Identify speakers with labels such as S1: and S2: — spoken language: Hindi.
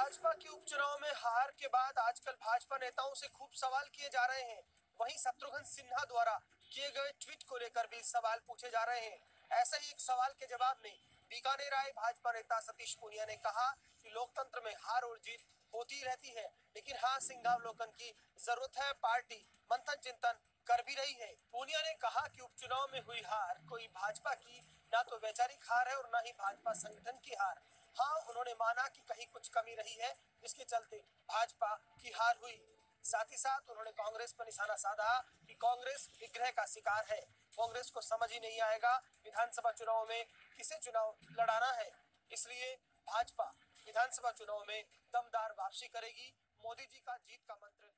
S1: भाजपा के उपचुनाव में हार के बाद आजकल भाजपा नेताओं से खूब सवाल किए जा रहे हैं। वहीं शत्रुघ्न सिन्हा द्वारा किए गए ट्वीट को लेकर भी सवाल पूछे जा रहे हैं। ऐसा ही एक सवाल के जवाब में बीकानेर आए भाजपा नेता सतीश पूनिया ने कहा कि लोकतंत्र में हार और जीत होती रहती है, लेकिन हाँ, सिंहावलोकन की जरूरत है। पार्टी मंथन चिंतन कर भी रही है। पूनिया ने कहा कि उपचुनाव में हुई हार कोई भाजपा की ना तो वैचारिक हार है और ना ही भाजपा संगठन की हार। हाँ, उन्होंने माना कि कहीं कुछ कमी रही है, जिसके चलते भाजपा की हार हुई। साथ ही साथ उन्होंने कांग्रेस पर निशाना साधा कि कांग्रेस विग्रह का शिकार है। कांग्रेस को समझ ही नहीं आएगा विधानसभा चुनाव में किसे चुनाव लड़ाना है, इसलिए भाजपा विधानसभा चुनाव में दमदार वापसी करेगी। मोदी जी का जीत का मंत्र